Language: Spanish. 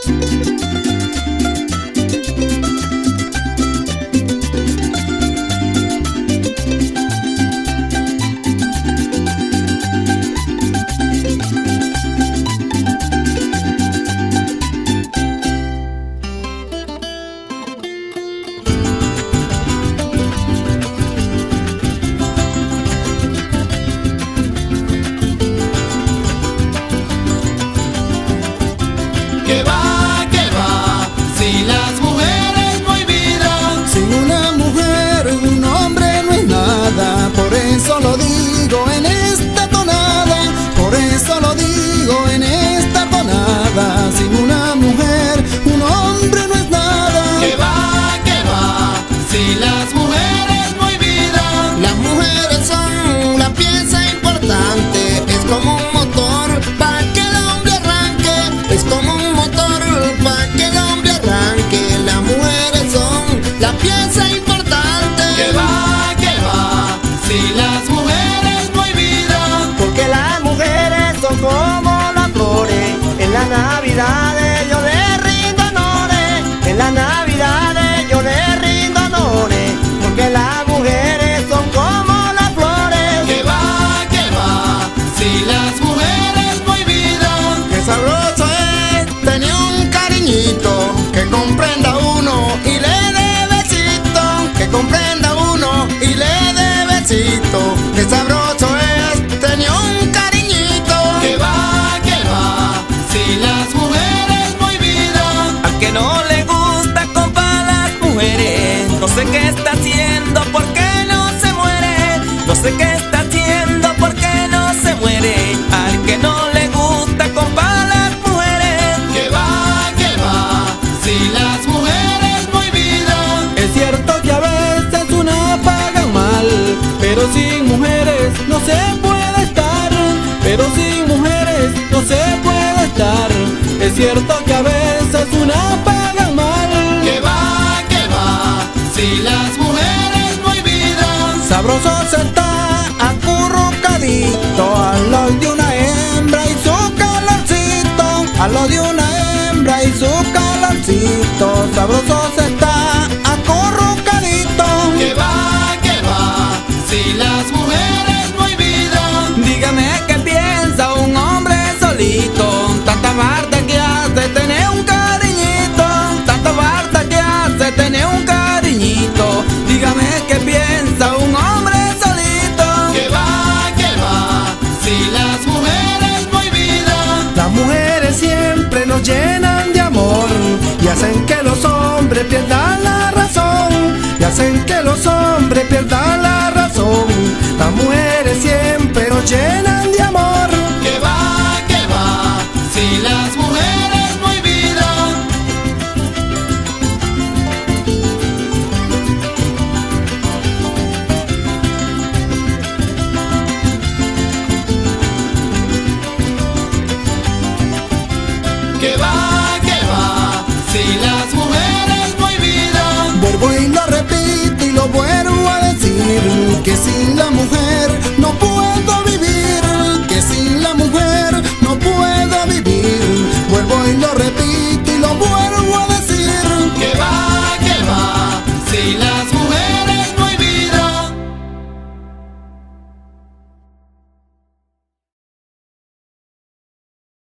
Si las mujeres no hay vida, sin una mujer un hombre no es nada. Por eso lo digo en esta tonada, por eso lo digo en esta tonada. Sin una mujer un hombre no es nada. que va, si las mujeres no hay vida. Las mujeres son la pieza importante, es como un motor para que el hombre arranque, es como un motor para que el hombre arranque. Las mujeres son la pieza importante. Que va, si las mujeres no hay vida. Porque las mujeres son como las flores, en la Navidad yo le rindo honores, en la Navidad yo le rindo honores, porque las mujeres son como las flores. Que va, si las mujeres no hay vida. Qué sabroso es tener un cariñito que comprenda uno y le dé besito, que comprenda uno y le dé besito. Qué sabroso es tener un cariñito. Que va, si las mujeres no hay vida. Al que no le gusta, compa, las mujeres, no sé qué está haciendo, por qué no se muere. No sé qué está haciendo, por qué no se muere. Al que no le gusta, compa, las mujeres. Que va, si las mujeres no hay vida. Es cierto que a veces una pagan mal, pero sin mujeres no se puede estar, pero sin mujeres no se puede estar. Es cierto que a veces una pagan mal. Que va, si las mujeres no hay vida. Sabroso se está acurrucadito al lado de una hembra y su calorcito, al lado de una hembra y su calorcito. Sabroso se está acurrucadito. Que va, si las mujeres no hay vida. Dígame qué piensa un hombre solito, tanta falta que hace tener un cariñito, tanta falta que hace tener un cariñito. Dígame qué piensa un hombre solito. Que va, si las mujeres no hay vida. Las mujeres siempre nos llenan de amor y hacen que los hombres pierdan la razón, y hacen que los hombres pierdan la razón. Las mujeres siempre nos llenan de amor. Que va, si las mujeres no hay vida. Que va, si las mujeres no hay vida. Vuelvo y lo repito y lo vuelvo a decir, que sin la mujer